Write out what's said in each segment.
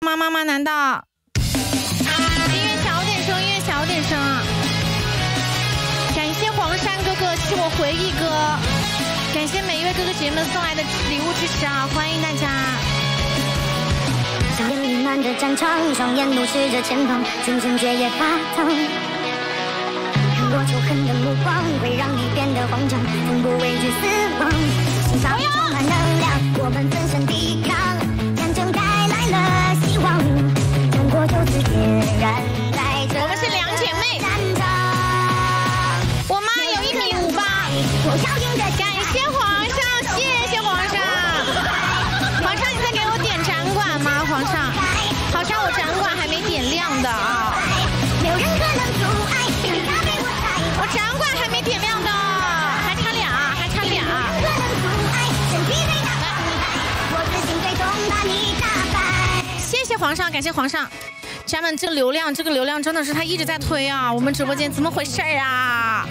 妈妈？难道？音乐小点声，音乐小点声。感谢黄山哥哥是我回忆歌，感谢每一位哥哥姐姐们送来的礼物支持啊！欢迎大家。 硝烟弥漫着战场，双眼怒视着前方，全身血液发烫。看过仇恨的目光，会让你变得慌张，从不畏惧死亡，心脏充满能量，我们奋身抵抗，战争带来了希望，战果就此点燃在这。 我们是两姐妹。我妈有1.58米，感谢皇上，谢谢皇上。皇上，你在给我点展馆吗？皇上，好像我展馆还没点亮的啊。 没有任何能阻碍， 我展馆还没点亮的，还差俩，还差俩。谢谢皇上，感谢皇上。家们，这个流量真的是他一直在推啊！我们直播间怎么回事啊？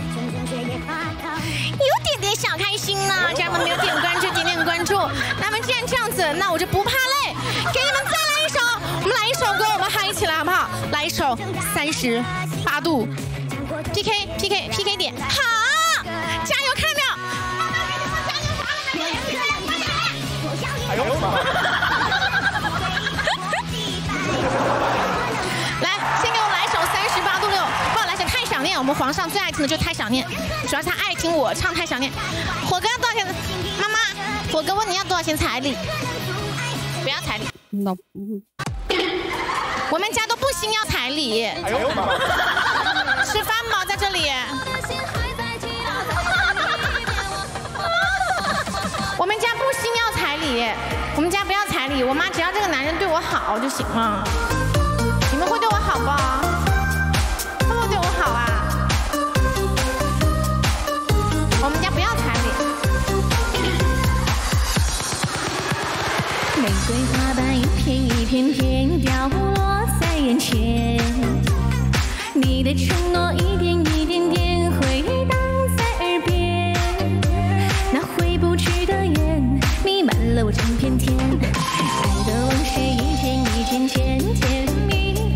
有点小开心呢，家们没有点关注，点关注。那么既然这样子，那我就不怕累，给你们再来一首，我们来一首歌，我们嗨起来好不好？来一首38度 PK 点，好，加油，看到没有？ 哎呦！ 来，先给我来一首38度6，帮我来一首《太想念》，我们皇上最爱听的就是《太想念》，主要是他爱听我唱《太想念》。火哥多少钱？妈妈，火哥问你要多少钱彩礼？不要彩礼。我们家都不兴要彩礼。 哎呦妈！ 吃饭吗？在这里。我们家不兴要彩礼，我们家不要彩礼，我妈只要这个男人对我好就行了。你们会对我好不？会不会对我好啊？我们家不要彩礼。玫瑰花瓣一片一片片掉落在眼前，你的承诺一点一点点回荡在耳边，那回不去的眼弥漫了我整片天，爱的往事一件一件件甜蜜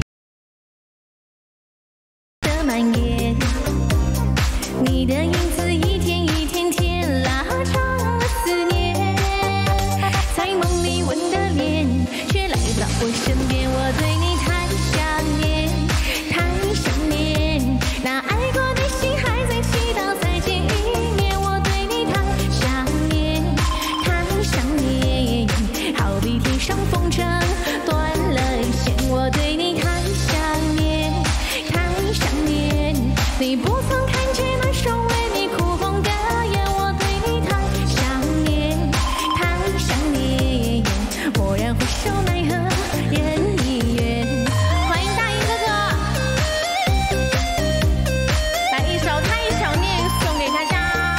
的蔓延，你的影子一天一天天拉长了思念，在梦里吻的脸却来不到我身边，我对你太想念太想念，那爱过的心还在祈祷再见一面，我对你太想念太想念，好比天上风筝断了线，我对你太想念太想念，你不曾看见那双为你哭红的眼，我对你太想念太想念，蓦然回首奈何人已远。欢迎大英哥哥，来一首《太想念》送给大家。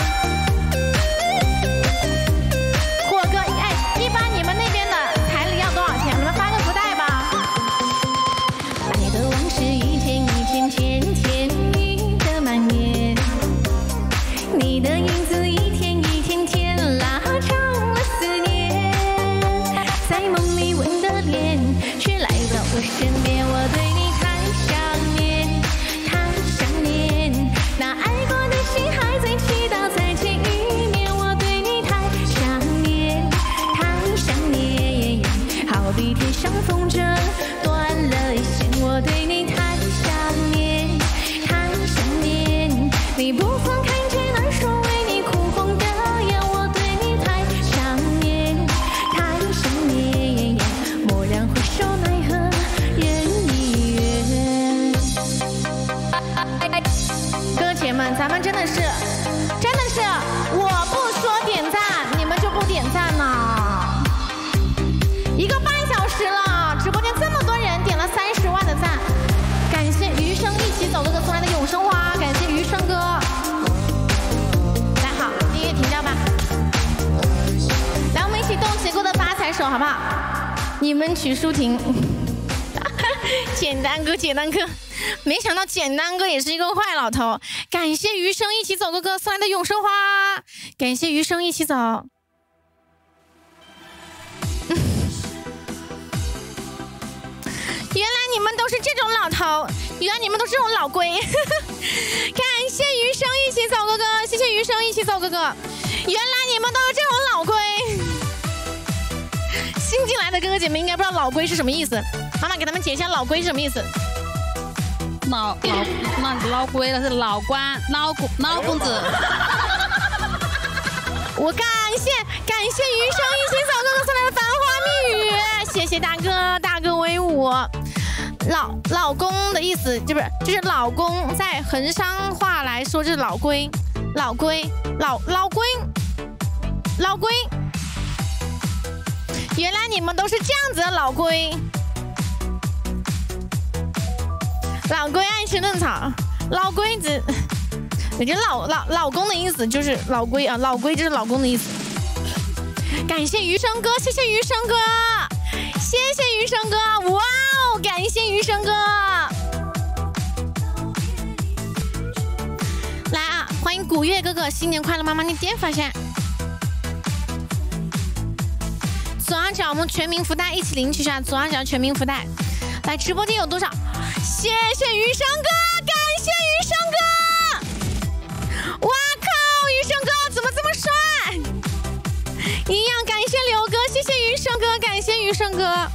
火哥，一般你们那边的彩礼要多少钱？你们发个福袋吧。来的往事一件一件件甜蜜的蔓延，你的影子一天一天天拉长了思念，在梦里吻的脸却来不到我身边，我对你太想念太想念，那爱过的心还在祈祷再见一面，我对你太想念太想念，好比天上风筝断了线，我对你太想念太想念，你不曾看见那双为你哭红的眼，我对你太想念太想念，蓦然回首奈何人已远。哥姐们，咱们真的是，我不说点赞，你们就不点赞呢。1个半小时了，直播间这么多人点了30万的赞，感谢余生一起走哥哥送来的永生花，感谢余生哥。来好，音乐停掉吧。来，我们一起动起过的发财手，好不好？你们曲舒婷，简单哥，没想到简单哥也是一个坏老头。感谢余生一起走哥哥送来的永生花，感谢余生一起走。 原来你们都是这种老头，原来你们都是这种老龟。感谢余生一起走哥哥，谢谢余生一起走哥哥。原来你们都是这种老龟。新进来的哥哥姐妹应该不知道老龟是什么意思，妈妈给他们解一下老龟是什么意思。 老龟了是老官老公子。 我感谢余生一起走哥哥送来的繁花蜜语，谢谢大哥，大哥威武。老公的意思就是老公，在衡山话来说就是老龟，老龟。原来你们都是这样子的老龟。老龟爱吃嫩草，老龟子，我觉得老公的意思就是老龟啊，老龟就是老公的意思。感谢余生哥，谢谢余生哥，谢谢余生哥，哇哦，感谢余生哥。来啊，欢迎古月哥哥，新年快乐！妈妈你点发下。左上角我们全民福袋一起领取一下，左上角全民福袋。来，直播间有多少？谢谢余生哥，感谢余生哥！哇靠，余生哥怎么这么帅？一样感谢刘哥，谢谢余生哥，感谢余生哥。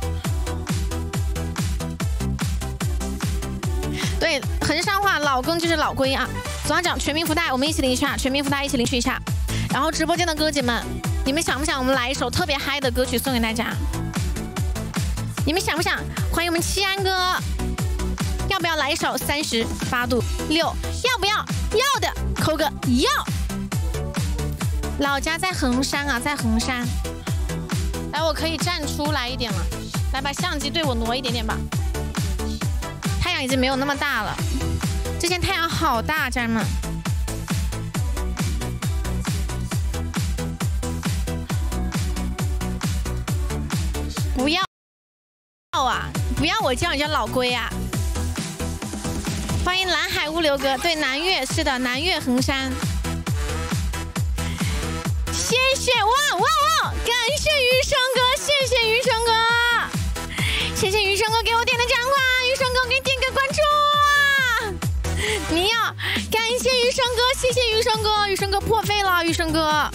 对，衡山话老公就是老龟啊。左上角全民福袋，我们一起领取一下，全民福袋一起领取一下。然后直播间的哥姐们，你们想不想我们来一首特别嗨的歌曲送给大家？你们想不想？欢迎我们七安哥，要不要来一首38度6？要不要？要的扣个要。老家在衡山啊，在衡山。来，我可以站出来一点了，来把相机对我挪一点点吧。太阳已经没有那么大了，之前太阳好大，家人们。不要啊！不要我叫你叫老龟啊！欢迎蓝海物流哥，对，南岳是的，南岳衡山。谢谢哇！感谢余生哥，谢谢余生哥，谢谢余生哥给我点的赞话，余生哥给你点个关注啊！你要感谢余生哥，谢谢余生哥，余生哥破费了，余生哥，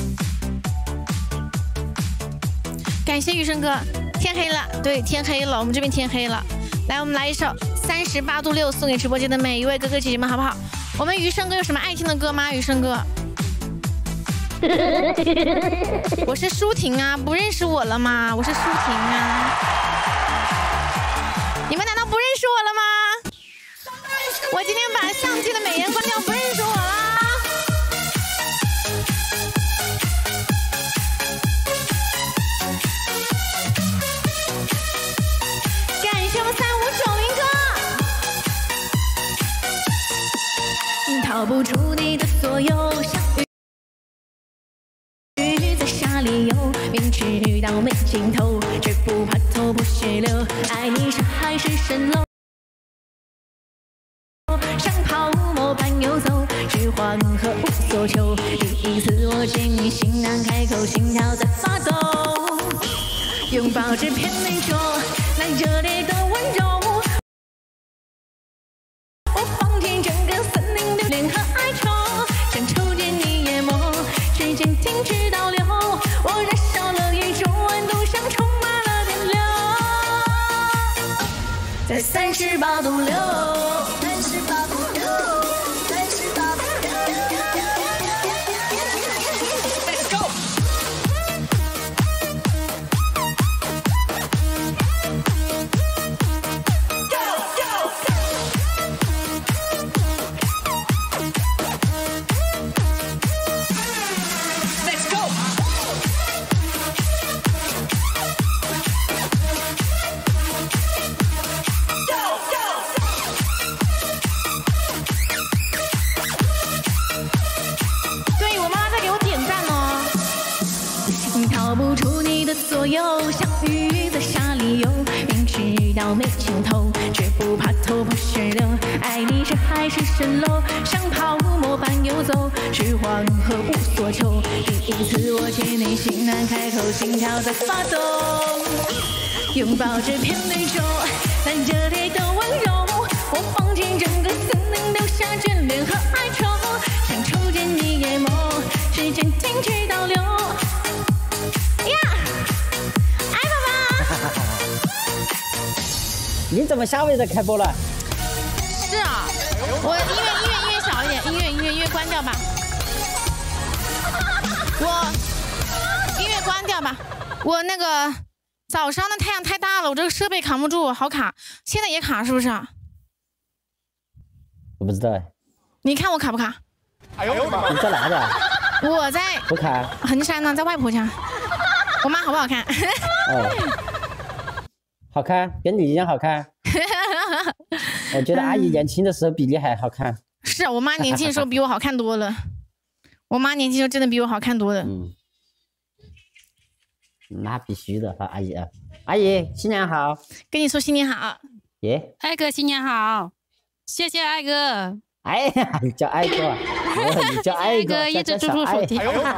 感谢余生哥。天黑了，对，天黑了，我们这边天黑了。来，我们来一首38度6，送给直播间的每一位哥哥姐姐们，好不好？我们余生哥有什么爱听的歌吗？余生哥，我是舒婷啊，不认识我了吗？我是舒婷啊，你们难道不认识我了吗？我今天把相机的美颜关掉，不认识我了。逃不出你的左右，像鱼在沙里游，明知道没尽头，却不怕头破血流。爱你是海市蜃楼，像泡沫般游走，是黄河无所求。第一次我见你，心难开口，心跳在发抖，拥抱这片内疚，那热烈的温柔。停止倒流，我燃烧了一种温度，像充满了电流，在38度6。逃不出你的左右，像鱼在沙里游，明知道没尽头，却不怕头破血流。爱你是海市蜃楼，像泡沫般游走，是黄河无所求。第一次我见你，心难开口，心跳在发抖，拥抱这片内疚，但热烈的温柔，我放进整个森林，留下眷恋和哀愁，想瞅见你眼眸，时间停止倒流。呀，爱宝宝， 你怎么下位在开播了？ 是啊，我音乐小一点，音乐关掉吧。我音乐关掉吧。我那个早上的太阳太大了，我这个设备扛不住，好卡。现在也卡是不是啊？ 我不知道哎。 你看我卡不卡？ 哎呦，你在哪里啊？ 我在不卡。 衡山呢，在外婆家。我妈好不好看？ 哦，好看，跟你一样好看。我觉得阿姨年轻的时候比你还好看。 是啊，我妈年轻的时候比我好看多了。我妈年轻时候真的比我好看多了。 嗯，那必须的，阿姨啊，阿姨新年好。 跟你说新年好。 耶， 爱哥新年好，谢谢爱哥。 哎呀，你叫爱哥，你叫爱哥， 一直猪猪手提。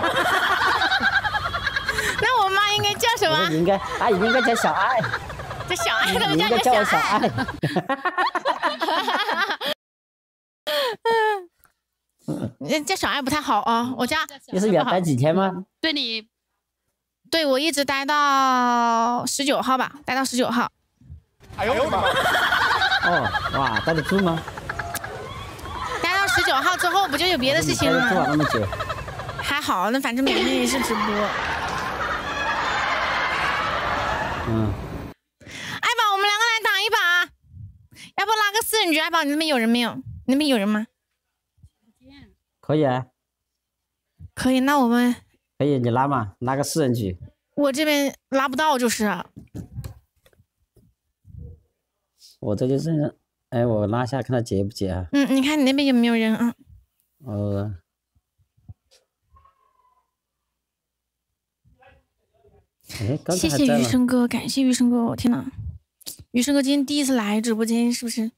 那我妈应该叫什么？ 应该，阿姨应该叫小爱。 这小爱怎么你应该叫我小爱。 叫小爱不太好啊，我家你是要待几天吗？ 对你， 对我一直待到19号吧，待到19号。 哎呦我的妈！哦，哇，待得住吗？ 待到19号之后，不就有别的事情了吗？ 待得住啊，那么久。 还好，那反正每天也是直播。 嗯。 爱宝，我们两个来打一把，要不拉个4人局？爱宝，你那边有人没有？你那边有人吗？ 可以啊。 可以，那我们可以，你拉嘛，拉个4人局。 我这边拉不到，就是。 我这就是，哎，我拉下看他接不接啊？ 嗯，你看你那边有没有人啊？ 哎，刚才谢谢余生哥，感谢余生哥，我天哪，余生哥今天第一次来直播间，是不是？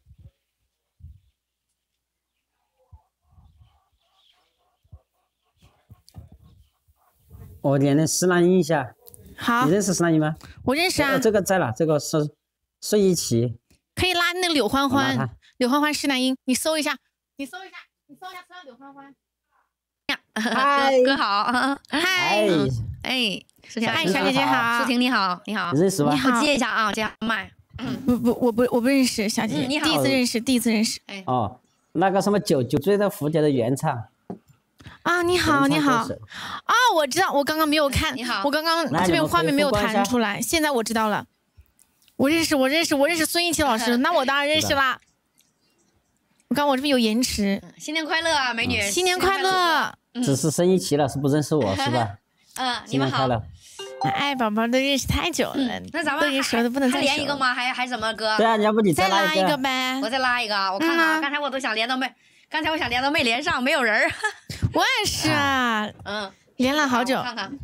我连那施南英一下。 好。 你认识施南英吗？ 我认识啊。 这个在哪？这个是孙一奇。 可以拉那个柳欢欢，柳欢欢施南英，你搜一下，搜一下柳欢欢。 嗨，哥好， 嗨， 哎，舒婷， 哎，小姐姐好， 舒婷你好，你好， 认识吗？ 你好， 我接一下啊，接麦。 我不认识小姐姐， 你好， 第一次认识。 哎， 哦，那个什么酒醉的蝴蝶的原唱。 啊，你好。啊，我知道，我刚刚没有看，我刚刚这边画面没有弹出来，现在我知道了。我认识孙一奇老师，那我当然认识啦。我这边有延迟。 新年快乐啊，美女！ 新年快乐！ 只是孙一奇老师不认识我是吧？ 你们好。 爱宝宝都认识太久了， 那咱们都已经熟的不能再熟。 连一个吗？还怎么哥？ 对啊，要不你再拉一个呗？ 我再拉一个啊！我看看，刚才我想连都没连上，没有人。 我也是啊。连了好久。 看看。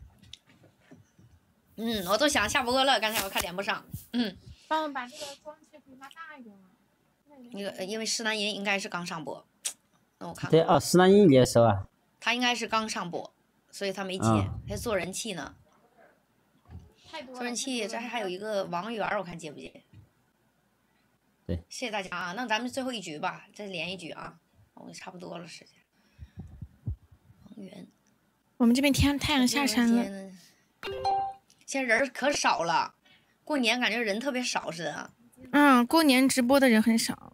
我都想下播了，刚才我看连不上。 帮我把这个光切可以拉大一点吗？ 那个，因为施南英应该是刚上播，那我看看。 对哦，施南英你也熟啊？ 他应该是刚上播，所以他没接，还做人气呢。做人气，这还有一个王源，我看接不接？ 对， 谢谢大家啊！那咱们最后一局吧，再连一局啊，我差不多了时间。王源， 我们这边太阳下山了。 现在人可少了，过年感觉人特别少似的。 过年直播的人很少。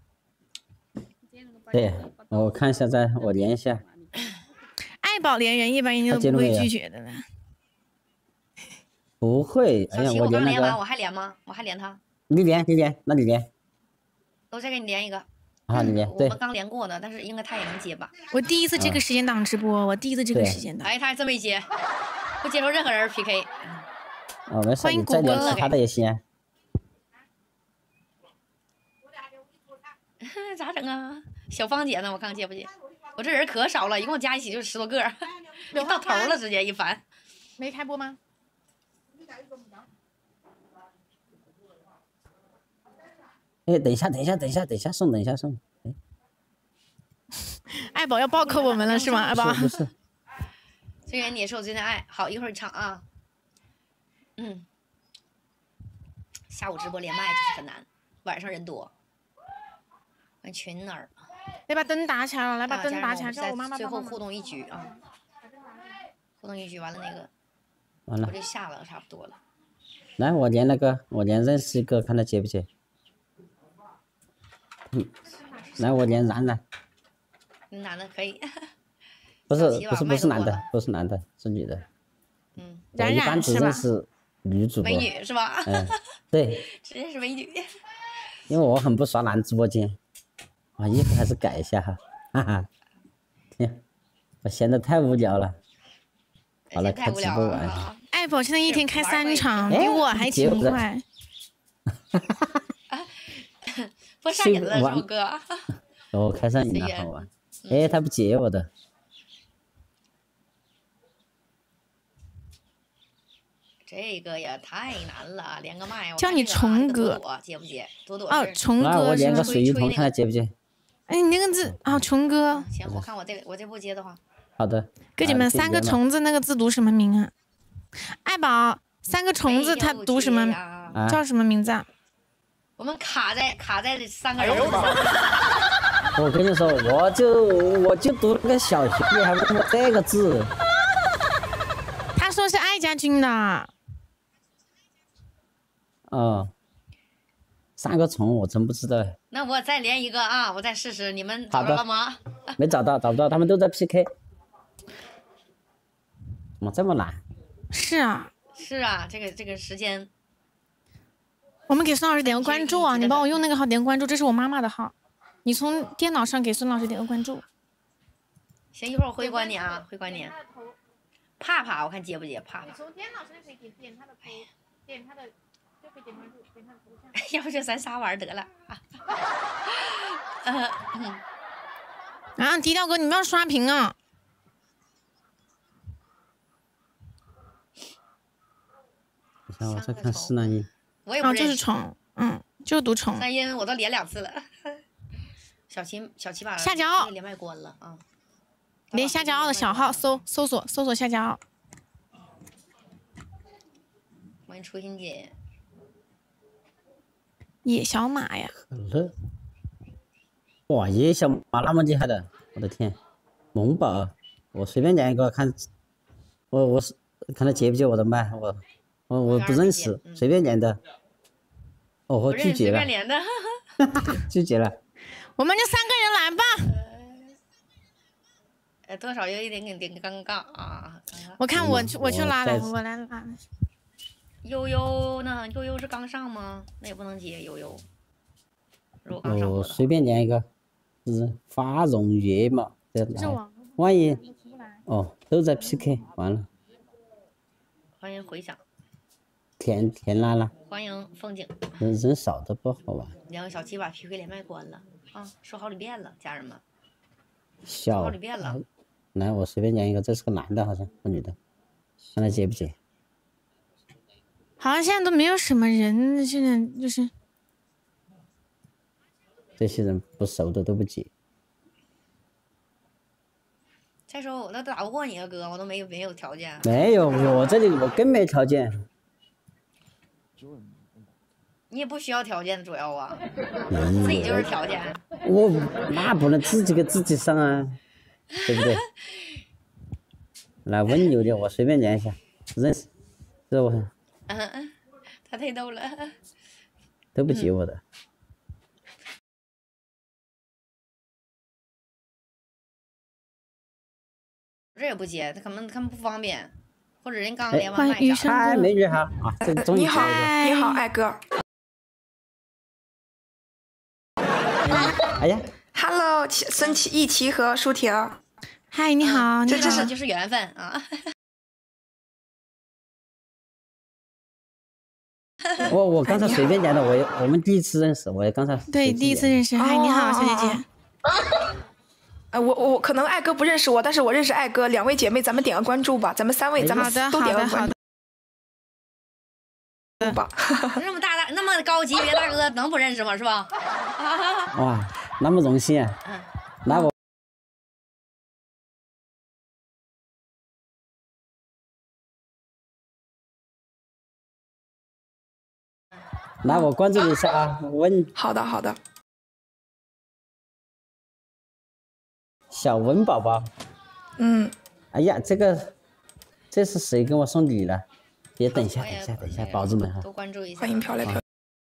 对，我看一下，我连一下。 爱宝连人一般人都不会拒绝的了。 不会，哎呀， 我刚连完， 我还连吗？我还连他。 你连，那你连。 我再给你连一个。 啊，你连。对。 我们刚连过呢，但是应该他也能接吧？ 我第一次这个时间档直播，我第一次这个时间档。 哎，他还真没接，不接受任何人 PK。 没事，你再连其他的也行。 咋整啊？小芳姐呢？我看看接不接？我这人可少了，一共加一起就10多个，到头了，直接一翻。 没开播吗？ 哎，等一下，送。哎， 爱宝要暴扣我们了是吗？爱宝。 不是。 虽然你也是我最大爱，好，一会儿唱啊。下午直播连麦就是很难。 晚上人多。看群哪儿？ 来把灯打起来了，来把灯打起来， 家人叫我妈妈最后帮忙互动一局啊，互动一局完了那个， 完了我，这下了差不多了。 来我连那个，我连认识一个，看他接不接。来我连然然， 男的可以。 不是小齐吧不是男的麦多了， 不是男的，是女的。 嗯， 我冉一般只冉是吧认识女主播。 美女是吧？ 嗯，对， 只认识美女。 因为我很不刷男直播间。啊，衣服还是改一下哈，哈哈。天，我闲得太无聊了。好了，开太无聊直播玩。 了啊！ 爱宝现在一天开3场， 哎比我还勤快。 不上瘾了，是不哥？ 哦，开上瘾了，好玩。哎，他不接我的。 这个也太难了，连个麦。 叫你虫哥， 接不接？朵朵哦，虫来，我哥是吗连个？水鱼童，看他接不接。 哎，你那个字啊，虫哥。 行，我看我这不接的话， 好的。 哥姐们， 啊 3个虫子那个字读什么名啊？爱宝，3个虫子它读什么？ 啊叫什么名字啊？ 我们卡在这3个人上。 我跟你说，我就读了个小学，你还问我这个字？ 他说是爱家军的。 哦，3个虫我真不知道。 那我再连一个啊，我再试试，你们找好的着了吗？ 没找到，他们都在 PK。怎么这么难？ 是啊， 是啊，这个时间。 我们给孙老师点个关注啊！你帮我用那个号点个关注，这是我妈妈的号，你从电脑上给孙老师点个关注。 行，一会儿我回关你啊，回关你。怕怕，我看接不接？怕怕。 从电脑上可以点他的头，点他的就可以点关注，点他的头像。 要不就咱仨玩得了。 啊，低调哥，你不要刷屏啊！ 等下我再看施南英。 啊， 我也不认识。 就是虫，就读虫。 三音我都连2次了。小齐把下骄傲连麦关了啊。 连下骄傲的小号搜索下骄傲。 欢迎初心姐。 野小马呀！ 可乐。哇，野小马那么厉害的，我的天！萌宝，我随便连一个看，我是看他接不接我的麦，我不认识，随便连的。哦，我拒绝了。 随便连的。 拒绝了。 我们就3个人来吧。 多少有一点尴尬啊。 我看我去拉来，我来拉。 悠悠呢？悠悠是刚上吗？那也不能接悠悠。如果刚上我随便连一个，是发绒月嘛？这来，万一哦都在 PK， 完了。 欢迎回响。 填来了。 欢迎风景。 人少的不好玩。 两个小七把 PK 连麦关了啊！说好几遍了，家人们。 小。 好几遍了。 来，我随便连一个，这是个男的，好像个女的，看他接不接。 好像现在都没有什么人，现在就是这些人不熟的都不接。 再说我都打不过你啊，哥，我都没有条件。 没有，我这里我更没条件。 你也不需要条件，主要啊，自己就是条件。 我那不能自己给自己上啊，对不对？来温柔点，我随便连一下，认识，这我。 他太逗了。 都不接我的。 这也不接，他可能不方便，或者人刚连完麦啥。 嗨，美女好啊！ 你好，你好，爱哥。 哎呀 ，Hello，孙一奇和舒婷。 嗨，你好， 这就是缘分啊。 我刚才随便连的，我们第一次认识，我也刚才对第一次认识。嗨，你好，小姐姐。 我可能爱哥不认识我，但是我认识爱哥。2位姐妹，咱们点个关注吧，咱们3位，咱们都点个关注吧。 那么那么高级别大哥能不认识吗？是吧？ 哇，那么荣幸啊！那我。 那我关注你一下啊，温。 好的好的。 小温宝宝。 嗯。 哎呀，这是谁给我送礼了？别等一下，宝子们哈。 多关注一下。 欢迎飘来飘。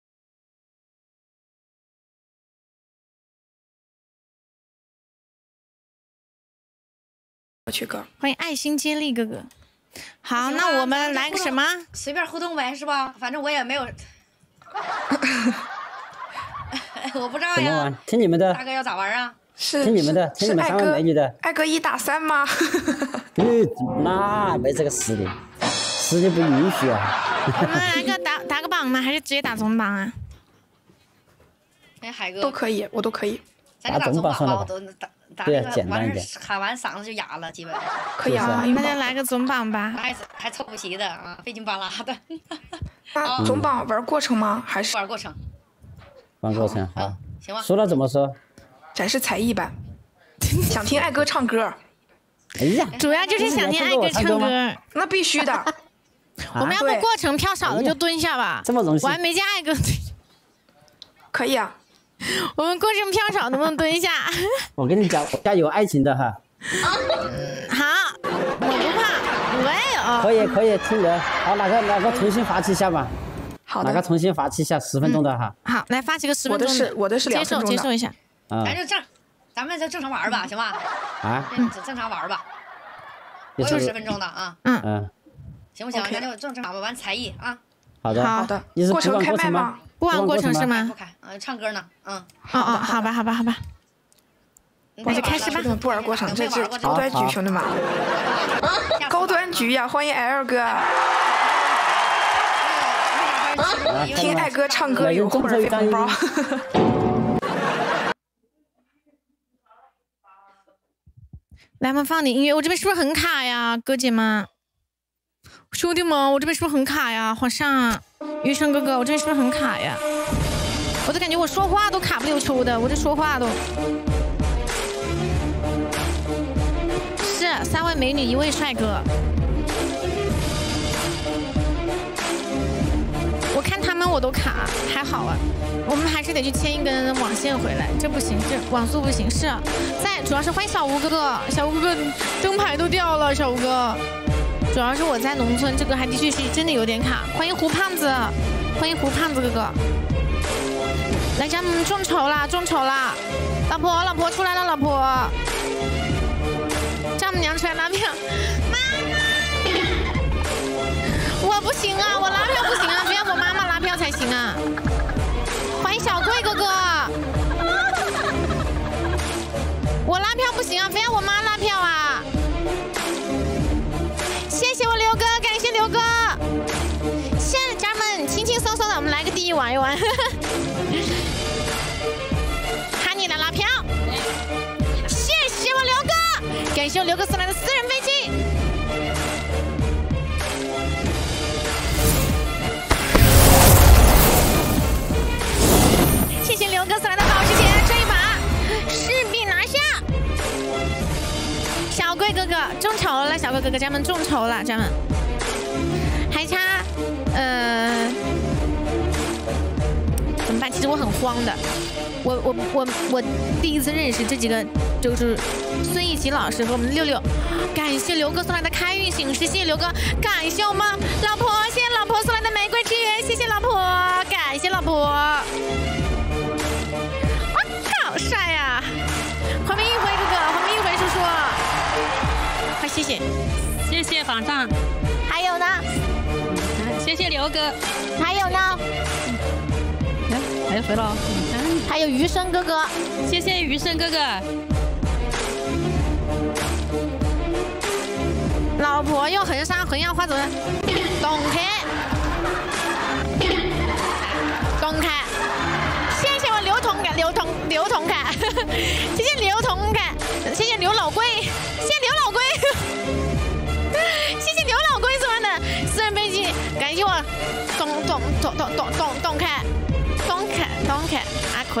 去哥， 欢迎爱心接力哥哥。好，那我们来个什么？ 随便互动呗，是吧？反正我也没有，我不知道呀。 怎么玩？听你们的。 大哥要咋玩啊？ 是听你们的，听你们3位美女的。 爱哥1打3吗？ 那没这个实力，实力不允许啊。 我们来个打个榜吗？还是直接打总榜啊？ 哎，海哥都可以，我都可以。 咱就打总榜吧，我都打对那个完事喊完嗓子就哑了，基本。 可以啊， 那就来个总榜吧。 还凑不齐的啊，费劲巴拉的。 那总榜玩过程吗？还是玩过程？ 玩过程好。 行吧。 说了怎么说？ 展示才艺版。想听爱哥唱歌。 哎呀， 主要就是想听爱哥唱歌。 那必须的。 我们要不过程票少的就蹲下吧。 这么荣幸。 我还没见爱哥。 可以啊。 我们过程票少，能不能蹲一下？ 我跟你讲，我家有爱情的哈。 好，我不怕，我也有。可以，听人。好，哪个重新发起一下吧。 好的。 哪个重新发起一下10分钟的哈？ 好，来发起个10分钟的。 我的是2分钟的。 接受一下。 咱们就正常玩吧，行吧？ 啊。 正常玩吧。我有10分钟的啊。行不行？咱就正常玩才艺啊。 好的。 好的。 你是过程开麦吗？ 不玩过程是吗？ 不开，唱歌呢， 好吧。我就开始吧。 不玩过程，这是高端局，兄弟们。高端局呀，欢迎 L 哥。听爱哥唱歌有空儿发红包。 来，我们放点音乐。我这边是不是很卡呀，哥姐们？兄弟们，我这边是不是很卡呀？皇上，余生哥哥，我这边是不是很卡呀？我都感觉我说话都卡不溜秋的，我这说话都是3位美女1位帅哥。我看他们我都卡，还好啊。我们还是得去牵一根网线回来，这不行，这网速不行。是在，主要是欢迎小吴哥哥，小吴哥哥灯牌都掉了，小吴哥。主要是我在农村，这个还的确是真的有点卡。欢迎胡胖子，欢迎胡胖子哥哥。来，咱们众筹啦！老婆出来了，老婆。丈母娘出来拉票，妈妈，我不行啊，我拉票不行啊，非要我妈妈拉票才行啊。欢迎小贵哥哥，我拉票不行啊，非要我妈拉票啊。谢谢我刘哥，感谢刘哥。现在家人们轻轻松松的，我们来个第一玩一玩。喊你来拉票，谢谢我刘哥，感谢我刘哥送来的私人飞机。谢谢刘哥送来的保时捷，这一把势必拿下。小贵哥哥众筹了，小贵哥哥咱们众筹了，咱们还差怎么办？其实我很慌的，我第一次认识这几个，就是孙艺琪老师和我们66，感谢刘哥送来的开运醒狮，谢谢刘哥，感谢我们老婆，谢谢老婆送来的玫瑰之源，谢谢老婆，感谢老婆，哇，好帅呀！黄明玉辉哥哥，黄明玉辉叔叔，快谢谢， 谢谢榜上， 还有呢， 谢谢刘哥， 还有呢。 还有谁了？ 还有余生哥哥， 谢谢余生哥哥。 老婆用横杀横要花怎么？懂开，懂开。谢谢我刘同感，刘同感，谢谢刘同感，谢谢刘老龟，谢谢刘老龟，谢谢刘老龟送来的私人飞机，感谢我董开。东凯，阿奎，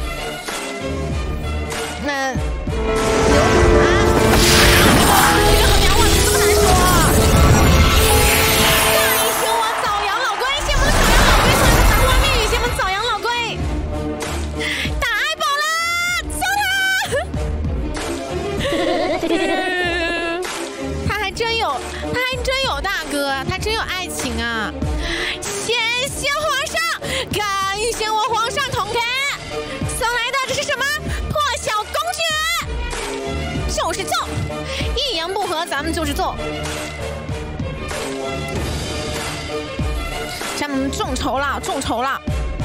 那这个很难，哇，这么难说。感谢我早阳老龟，谢我早阳老龟送来的繁花蜜语， 就是揍，一言不合咱们就是揍。咱们众筹了，众筹了，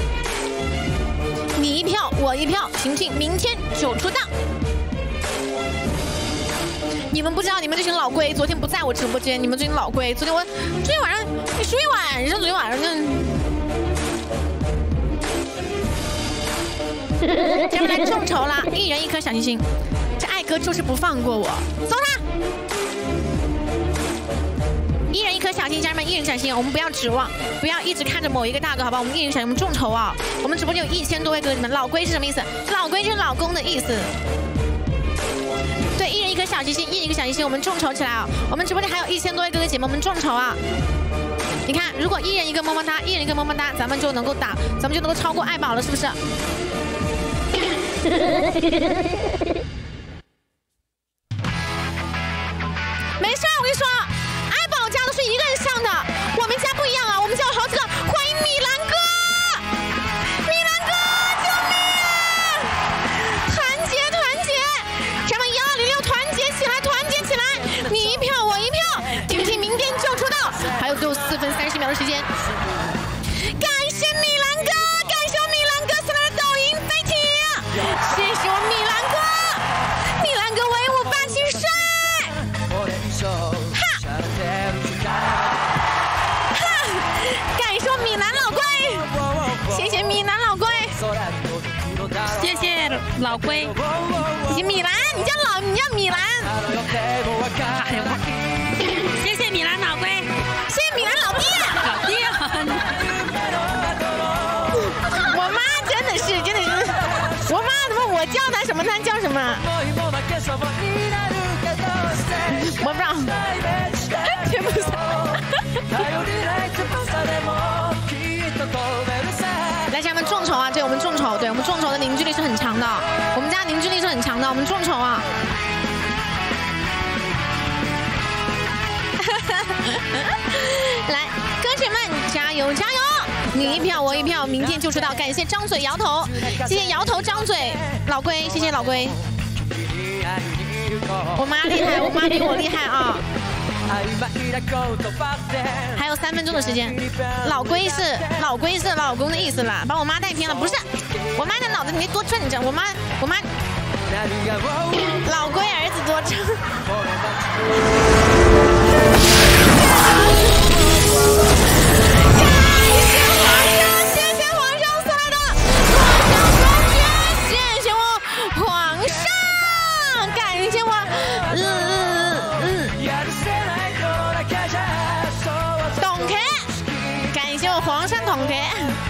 你一票我一票，婷婷明天就出道。你们不知道，你们这群老龟昨天不在我直播间，你们这群老龟，昨天晚上，你昨天晚上咱们来众筹了，一人一颗小心心。这爱哥就是不放过我，走他！一人一颗小心，家人们，一人小心，我们不要指望，不要一直看着某一个大哥，好吧？我们一人小心，我们众筹啊！我们直播间有1000多位哥哥们，老龟是什么意思？老龟就是老公的意思。对，一人一颗小心心，一人一个小心心，我们众筹起来啊！我们直播间还有1000多位哥哥姐妹，我们众筹啊！你看，如果一人一个么么哒，一人一个么么哒，咱们就能够超过爱宝了，是不是？没事，我跟你说，爱宝家都是一个人上的，我们家不一样啊，我们家有好几个。欢迎米兰哥，米兰哥，救命啊！团结，咱们1206团结起来，团结起来！你一票我一票，婷婷明天就出道，还有最后4分30秒的时间。感谢米兰哥，感谢我米兰哥送来的抖音飞艇，谢谢我米兰哥，米兰哥威武霸气帅。感谢我米兰老龟，谢谢米兰老龟， 谢谢老龟， 谢谢米兰，你叫米兰， 谢谢米兰老龟， 谢谢米兰老爹， 老爹。 我妈真的是，我妈怎么我叫她什么她叫什么，我不知道，全不是。来，咱们众筹啊！对，我们众筹，对我们众筹的凝聚力是很强的，我们家凝聚力是很强的，我们众筹啊！来，歌曲们加油加油！你一票我一票，明天就出道。感谢张嘴摇头，谢谢摇头张嘴，老龟，谢谢老龟。我妈厉害，我妈比我厉害啊！还有3分钟的时间，老龟是老公的意思啦，把我妈带偏了，不是，我妈的脑子你多转着，我妈，老龟儿子多正。谢谢皇上送来的皇上公爵，谢谢我皇上，感谢我，董克，感谢我皇上董克。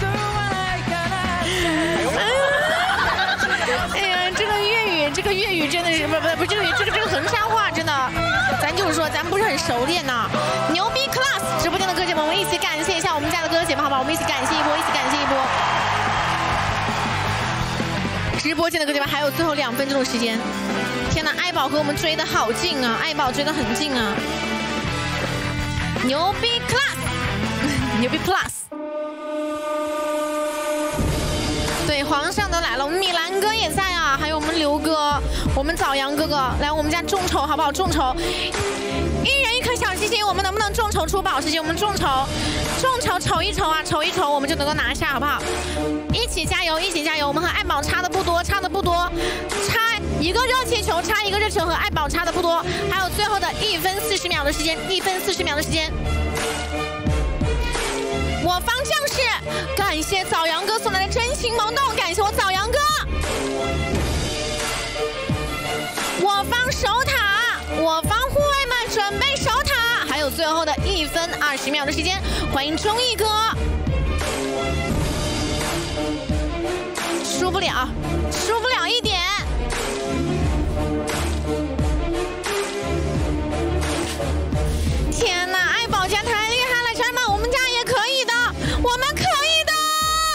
哎呀，这个粤语真的是不这个衡山话真的，咱就是说咱不是很熟练呐。牛逼 class 直播间的哥姐们，我们一起感谢一下我们家的哥姐们，好不好？我们一起感谢一波，直播间的哥姐们，还有最后2分钟的时间。天哪，爱宝和我们追得好近啊，爱宝追得很近啊。牛逼 class， 牛逼 plus。对，皇上都来了，我们米兰哥也在啊，还有我们刘哥，我们早阳哥哥，来我们家众筹好不好？众筹，一人一颗小心心，我们能不能众筹出宝石金？我们众筹筹一筹啊，筹一筹，我们就能够拿下，好不好？一起加油，我们和爱宝差的不多，差一个热气球，差一个热球和爱宝差的不多，还有最后的1分40秒的时间，我方将士，感谢早阳哥送来的真情萌动，感谢我早阳哥。我方守塔，我方护卫们准备守塔，还有最后的1分20秒的时间，欢迎忠义哥。输不了一点。天哪，爱宝家太厉害了，家人们，我们家也可以的，我们可以的，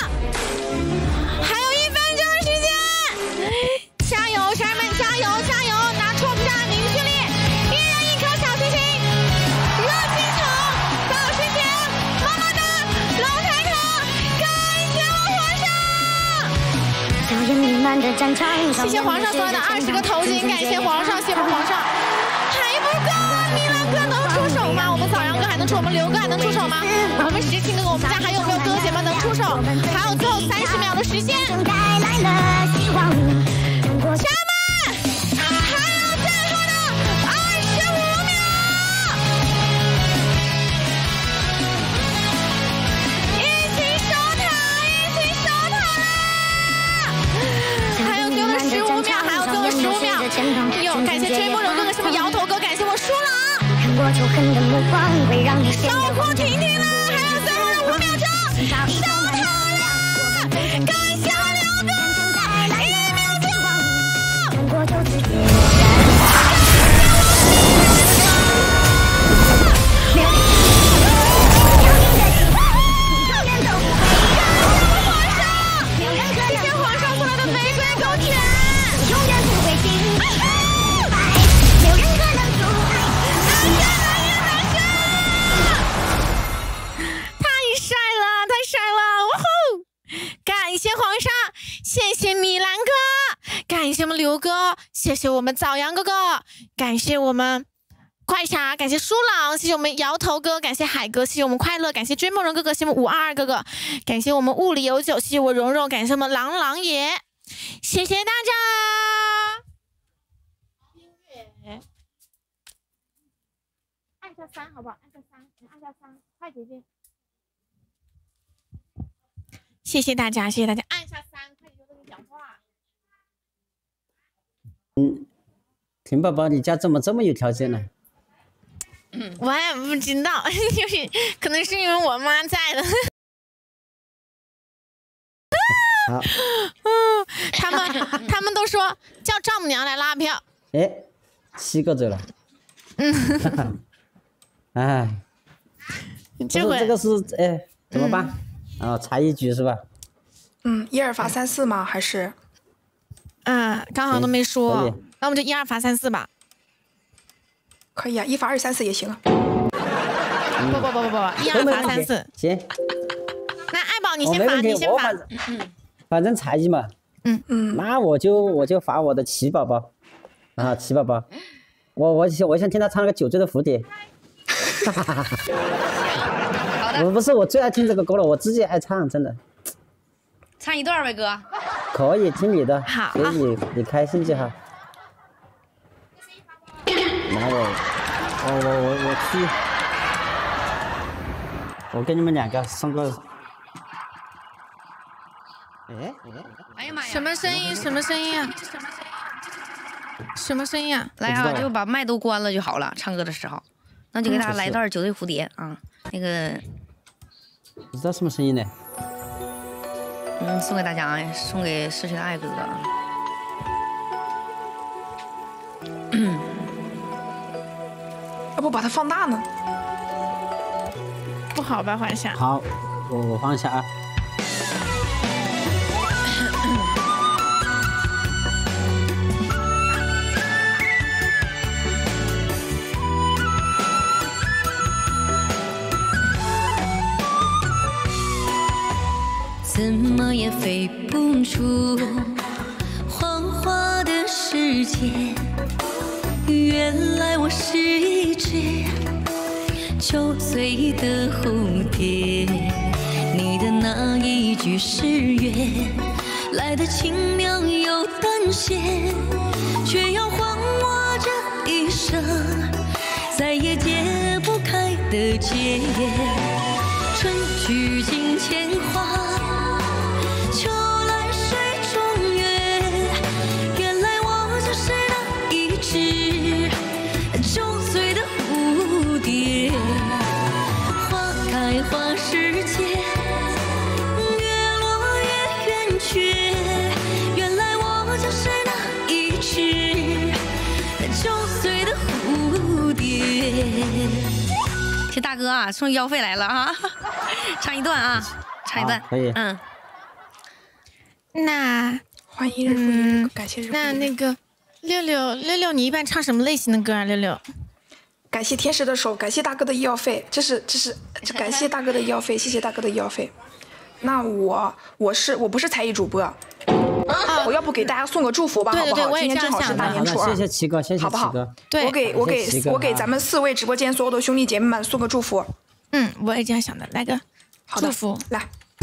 还有1分钟的时间，加油，家人们，加油，拿出我们家的凝聚力，一人一颗小心心，热气球，保时捷，么么哒，楼抬头，感谢我皇上。 硝烟弥漫谢谢皇上送来的20个头巾，感谢皇上，谢谢皇上。还不够啊，米兰哥能出手吗？我们早阳哥还能出，我们刘哥还能出手吗？我们石青哥哥，我们家还有没有哥姐们能出手？还有最后30秒的时间。家们，还有最后的25秒。一起收塔，一起收塔啦！还有最后的15秒，还有最后15秒。哟，感谢追梦人哥哥，什么摇头哥，感谢我输了。守护婷婷了，还有35秒钟，收塔了！感谢刘哥，1秒钟。谢谢皇上送来的玫瑰狗犬。感谢皇上，谢谢米兰哥，感谢我们刘哥，谢谢我们早阳哥哥，感谢我们快茶，感谢舒朗，谢谢我们摇头哥，感谢海哥，谢谢我们快乐，感谢追梦人哥哥，谢谢我们522哥哥，感谢我们物里有酒，谢谢我蓉蓉，感谢我们郎朗爷，谢谢大家。音乐，按下3好不好？按下3，你按下3，快姐姐。谢谢大家，谢谢大家，按下3，快点跟你讲话。 婷宝宝，你家怎么这么有条件呢？ 我也不知道，就是可能是因为我妈在的。 好， 他们都说叫丈母娘来拉票。 哎，7个走了。哎，这个是哎怎么办？差1局是吧 ？1、2罚3、4吗？还是？ 刚好都没说，那我们就1、2罚3、4吧。 可以啊，1罚2、3、4也行啊。 不，1、2罚3、4。 行。 那爱宝你先罚，你先罚。 反正才艺嘛。那我就罚我的奇宝宝。奇宝宝，我想听他唱那个酒醉的蝴蝶。不是我最爱听这个歌了，我自己爱唱，真的。 唱一段呗，哥。 可以听你的， 好， 你开心就好。那我去，我给你们2个送个。 哎呀妈呀！ 什么声音？什么声音啊？什么声音啊？ 来啊，就把麦都关了就好了，唱歌的时候。那就给大家来一段《酒醉蝴蝶》啊，那个。 不知道什么声音呢？ 送给大家啊，送给逝去的爱哥啊。 要不把它放大呢？ 不好吧，皇上？ 好，我放下啊。 怎么也飞不出谎话的世界，原来我是一只酒醉的蝴蝶。你的那一句誓言来得轻描又淡写，却要还我这一生再也解不开的结。春去境迁花，秋来水中月，原来我就是那一只酒醉的蝴蝶。花开花时节，月落月圆缺，原来我就是那一只酒醉的蝴蝶。这大哥啊，送腰费来了啊！唱一段啊，唱一段， 可以。 那欢迎日复一，感谢日复一。 那个六六，你一般唱什么类型的歌啊？六六， 感谢天使的手，感谢大哥的医药费，这感谢大哥的医药费，谢谢大哥的医药费。那我不是才艺主播， 我要不给大家送个祝福吧， 对对对， 好不好？今天正好是大年初二， 谢谢七哥，谢谢七哥。 对，我给咱们4位直播间所有的兄弟姐妹们送个祝福。 嗯，我也这样想的，来个祝福， 来。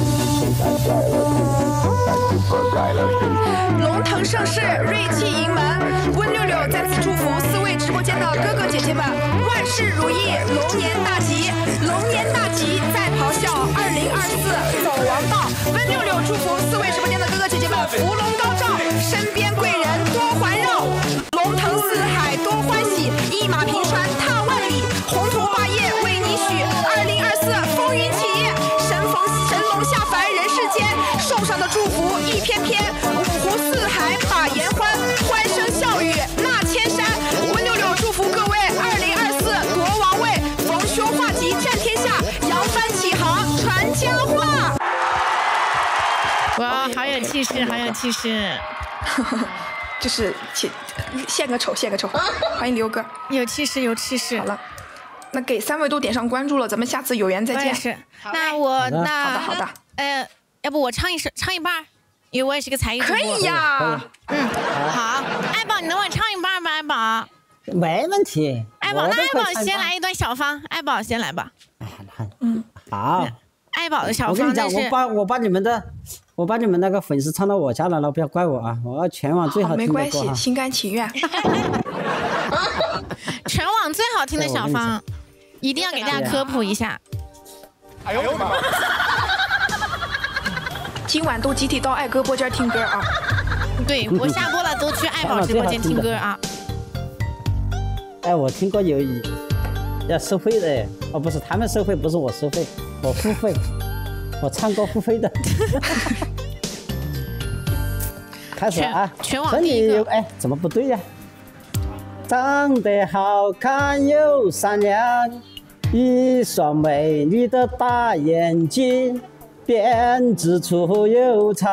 龙腾盛世，瑞气盈门。温六六在此祝福4位直播间的哥哥姐姐们万事如意，龙年大吉，龙年大吉，再咆哮2024走王道。温六六祝福4位直播间的哥哥姐姐们福龙高照，身边贵人多环绕，龙腾四海多欢喜，一马平川踏万里，宏图霸业为你许，2024风云起。神龙下凡人世间，送上的祝福一篇篇，五湖四海把颜欢，欢声笑语纳千山。温六六祝福各位2024夺王位，逢凶化吉占天下，扬帆起航传佳话。 哇，好有气势，好有气势。 就是献个丑，欢迎刘哥， 有气势，有气势。 好了。那给3位都点上关注了，咱们下次有缘再见。 是，那好的。 要不我唱一半，因为我也是个才艺主播。 可以呀。 好，爱宝，你能帮我唱一半吗？爱宝。 没问题。 爱宝，那爱宝先来一段小芳，爱宝先来吧。 好。 爱宝的小芳。 我跟你讲，我把你们那个粉丝唱到我家来了，不要怪我啊！我要全网最好听的歌。 没关系，心甘情愿。 全网最好听的小芳，一定要给大家科普一下。 哎呦我的妈！今晚都集体到爱哥播间听歌啊！ 对，我下播了，都去爱宝直播间听歌啊！ 哎，我听过有要收费的，哦，不是他们收费，不是我收费，我付费，我唱歌付费的。开始啊！ 全网第一个。 哎，怎么不对呀？长得好看又善良，一双美丽的大眼睛，辫子粗又长。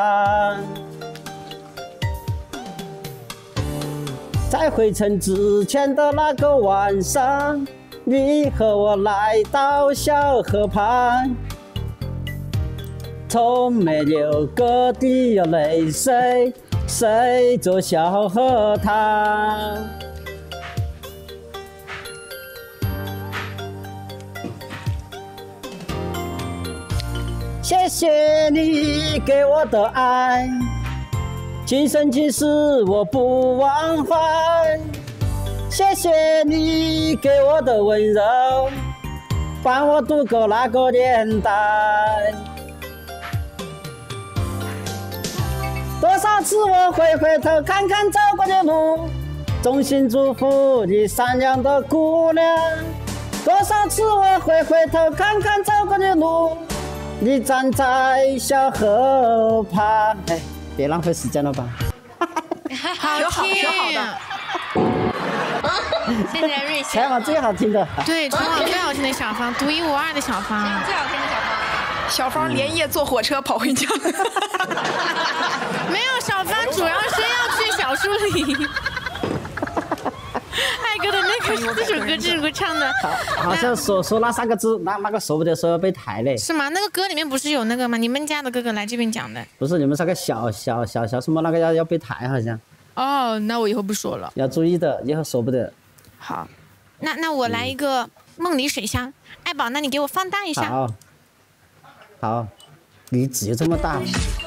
在回程之前的那个晚上，你和我来到小河畔，从没流过的泪水随着小河淌。谢谢你给我的爱，今生今世我不忘怀。谢谢你给我的温柔，伴我度过那个年代。多少次我会回头看看走过的路，衷心祝福你善良的姑娘。多少次我会回头看看走过的路，你站在小河畔。哎，别浪费时间了吧。 好听， 挺好的。 谢谢瑞希。 全网最好听的。 对，全网最好听的小芳，独一无二的小芳。 最好听的小芳。 小芳连夜坐火车跑回家。 没有，小芳主要是要去小树林。爱哥的那个这首歌唱的， 好像说那3个字，那个说不得，说要被抬嘞。 是吗？那个歌里面不是有那个吗？你们家的哥哥来这边讲的。 不是，你们3个小什么那个要被抬好像。 哦，那我以后不说了。 要注意的，以后说不得。 好，那我来一个梦里水乡，爱宝，那你给我放大一下。 好，你只有这么大。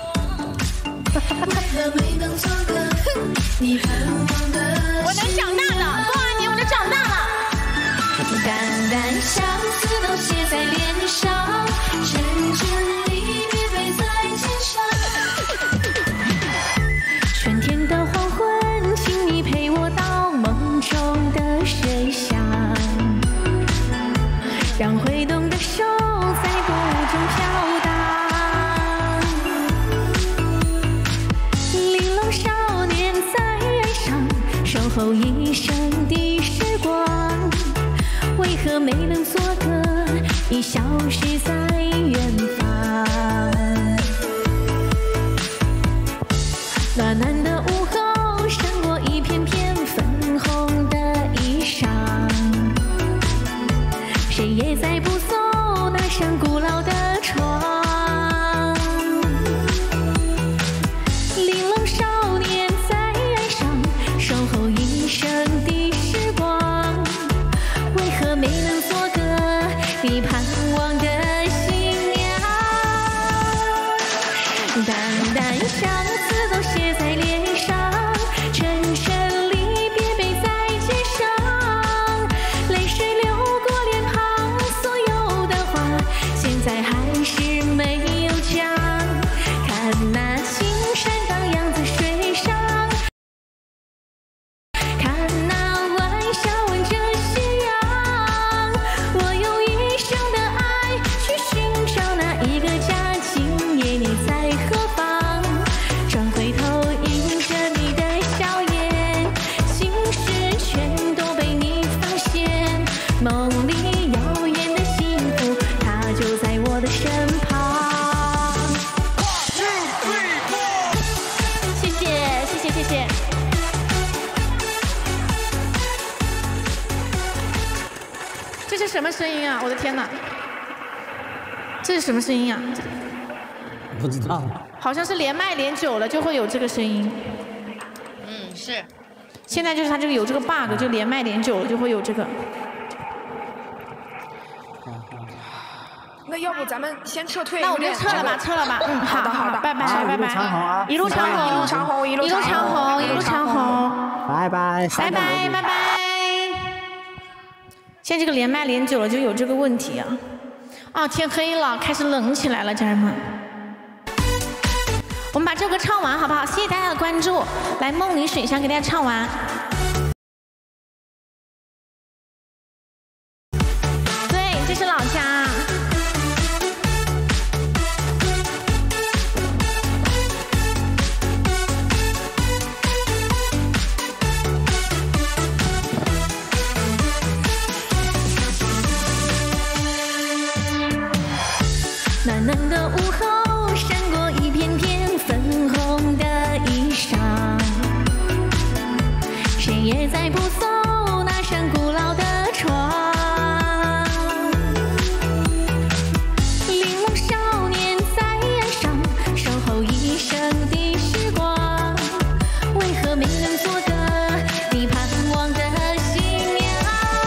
我能长大了，过完年我就长大了。 淡淡相思都写在脸上，真真离别背在肩上。春天的黄昏，请你陪我到梦中的水乡，让挥动的手在波中飘荡。玲珑少年在岸上，守候一生的时光，为何没能做个已消失在远方？暖暖的午后，闪过一片片粉红的衣裳，谁也再不走那扇古老的窗。玲珑少淡相思都写在脸上，沉沉离别背在肩上，泪水流过脸庞，所有的话现在还是没有讲。看那青山荡漾在水上，看那晚霞吻着夕阳，我用一生的爱去寻找那一个家，今夜你在何方？转回头迎着你的笑颜，心事全都被你发现，梦里遥远的幸福，它就在我的身旁。谢谢谢谢谢谢。 这是什么声音啊？我的天哪！这是什么声音啊？ 不知道。 好像是连麦连久了就会有这个声音。 嗯，是。 现在就是它这个有这个 bug， 就连麦连久了就会有这个。 那要不咱们先撤退？ 那我们就撤了吧，撤了吧。嗯，好的好的，拜拜拜拜，一路长虹， 一路长虹， 一路长虹，一路长虹， 拜拜拜拜拜拜。现在这个连麦连久了就有这个问题啊！啊，天黑了，开始冷起来了，家人们。我们把这首歌唱完好不好？谢谢大家的关注。来，梦里水乡给大家唱完。对，这是老家。 暖暖的午后，闪过一片片粉红的衣裳，谁也在不走那扇古老的窗。玲珑少年在岸上守候一生的时光，为何没能做个你盼望的新娘？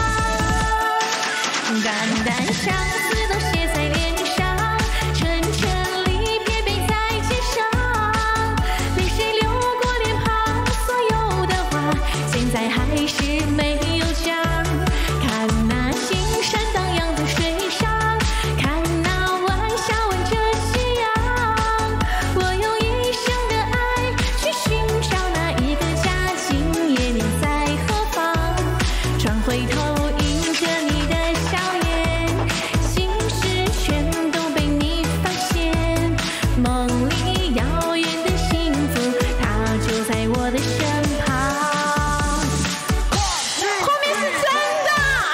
淡淡相思都写在脸上，沉沉离别背在肩上，泪水流过脸庞，所有的话现在还是没有讲。看那青山荡漾在水上，看那晚霞吻着夕阳，我用一生的爱去寻找那一个家，今夜你在何方？转回头迎着你的笑颜，心事全都被你发现，梦里遥远的幸福，它就在我的身旁。 后面是真的。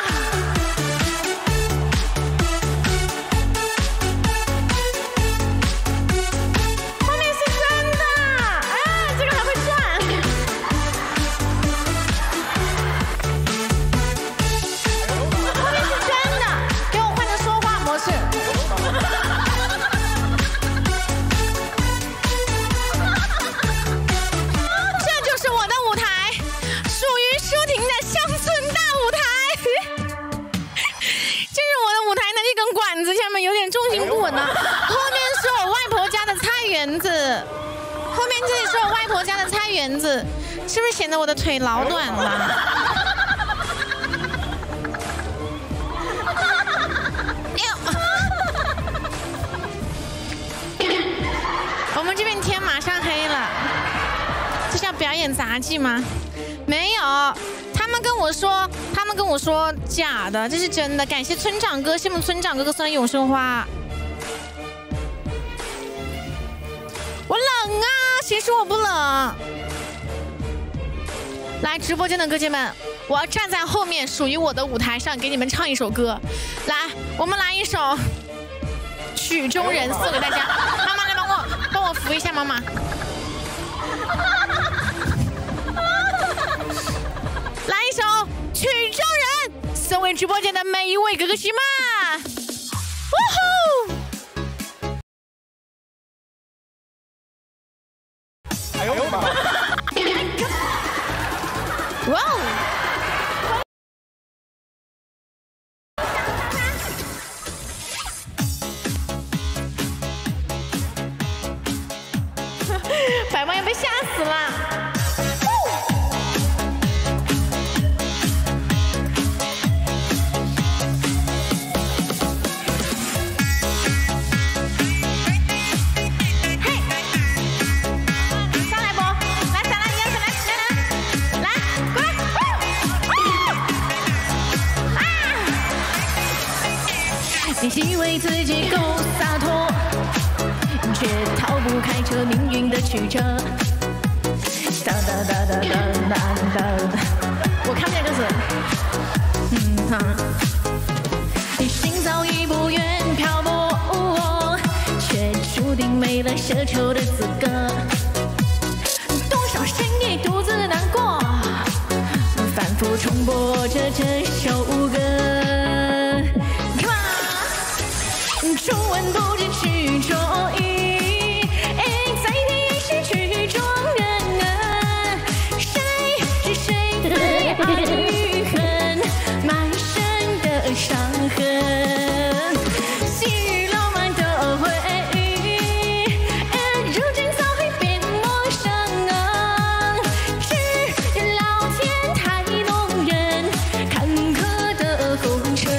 后面是真的，哎，这个还会转。后面是真的，给我换成说话模式。这就是我的舞台，属于舒婷的乡村大舞台。这是我的舞台的一根管子，下面有点重心不稳呢。后面是我外婆家的菜园子，后面这里是我外婆家的菜园子，是不是显得我的腿老短了？我们这边天马上黑了，这是要表演杂技吗？没有，他们跟我说假的，这是真的。感谢村长哥，羡慕村长哥哥送的永生花。我冷啊，谁说我不冷？来，直播间的哥姐们，我要站在后面，属于我的舞台上，给你们唱一首歌。来，我们来一首《曲中人》送给大家。妈妈来帮我扶一下，妈妈。来一首《曲中人》，送给直播间的每一位哥哥姐们。呜呼！ 哎呦我的妈！ 哇哦！ 啦！嘿，上来不？来，上来，你要上来，来，过来！你以为自己够洒脱，却逃不开这命运的曲折。哒哒哒哒哒哒哒，我看不见歌词。你心早已不愿漂泊，却注定没了奢求的资格。多少深夜独自难过，反复重播着这首歌。初闻不知曲中意，在天是曲中人。谁是谁的爱与恨，满身的伤痕。昔日浪漫的回忆，如今早已变陌生。只愿老天太容忍坎坷的红尘。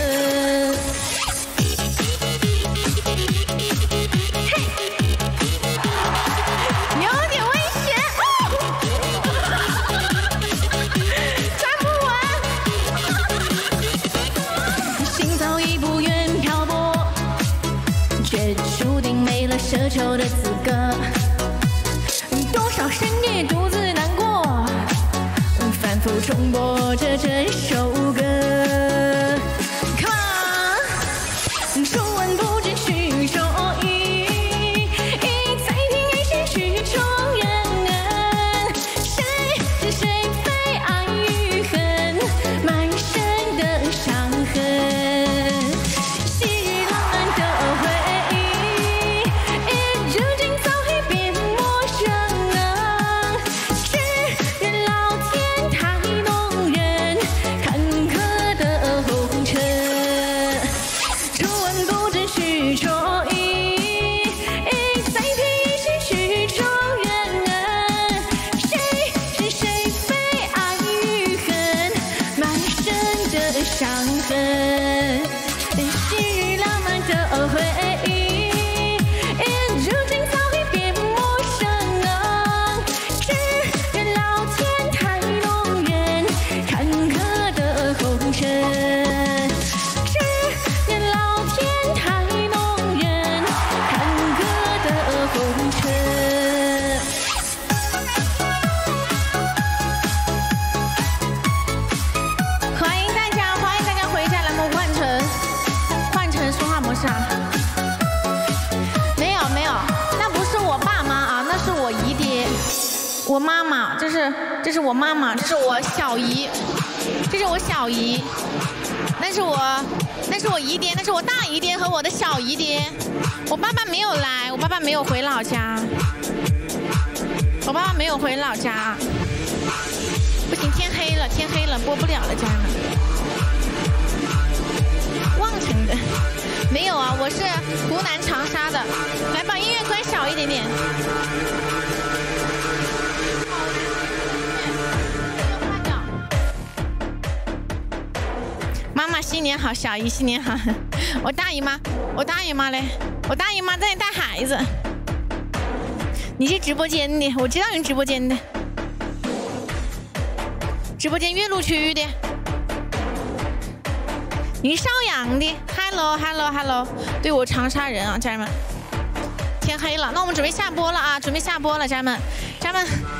奢求的资格，多少深夜独自难过，反复重播着这首歌。Come on， 初闻不知曲中意，在听是曲中人。谁是谁非爱与恨，满身的伤痕。昔日浪漫的回忆，如今早已变陌生。只愿老天太容忍坎坷的红尘。初闻不知曲中意，在听是曲中人。谁是谁非爱与恨，满身的伤痕。昔日浪漫的回忆，如今早已变陌生。只愿老天太容忍坎坷的红尘。只愿老天太容忍坎坷的红尘。欢迎大家回家，来我换成说话模式啊！没有，那不是我爸妈啊，那是我姨爹，我妈妈，这是我妈妈，这是我小姨，这是我小姨，那是我姨爹，那是我大姨爹和我的小姨爹。我爸爸没有来，我爸爸没有回老家，我爸爸没有回老家。不行，天黑了，播不了了，家人们。望城的没有啊，我是湖南长沙的。来，把音乐关小一点点。妈妈新年好，小姨新年好。我大姨妈嘞，我大姨妈在带孩子。你是直播间的，我知道你直播间的，直播间岳麓区的。你是邵阳的 ，Hello， 对，我长沙人啊，家人们。天黑了，那我们准备下播了啊，家人们，大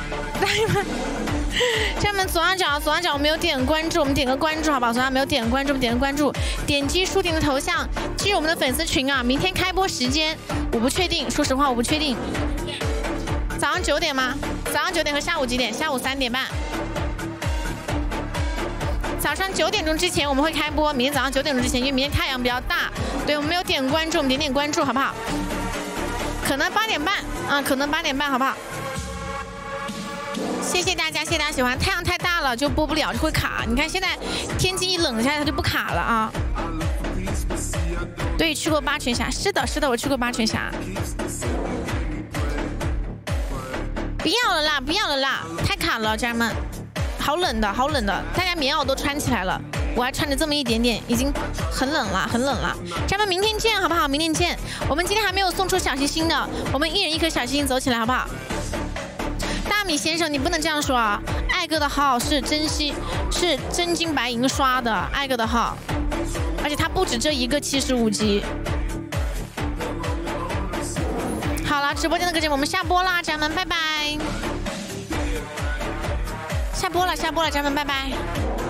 家们，左上角我们有点关注，我们点个关注好不好？左上没有点关注，我们点个关注，点击舒婷的头像，进入我们的粉丝群啊。明天开播时间我不确定，说实话我不确定。早上9点吗？早上9点和下午几点？下午3点半。早上9点钟之前我们会开播，明天早上9点钟之前，因为明天太阳比较大。对，我们没有点关注，我们点关注好不好？可能8点半啊，可能8点半好不好？谢谢大家喜欢。太阳太大了就播不了，就会卡。你看现在天气一冷下来，它就不卡了啊。对，去过八泉峡，是的，我去过八泉峡。 不要了啦，不要了啦，太卡了，家人们，好冷的，好冷的，大家棉袄都穿起来了，我还穿着这么一点点，已经很冷了，很冷了。家人们，明天见，好不好？明天见。我们今天还没有送出小心心的，我们一人一颗小心心，走起来，好不好？大米先生，你不能这样说啊！艾哥的号是真金白银刷的，艾哥的号，而且他不止这一个75级。好了，直播间的哥姐们，我们下播啦，家人们，拜拜。下播了，家人们，拜拜。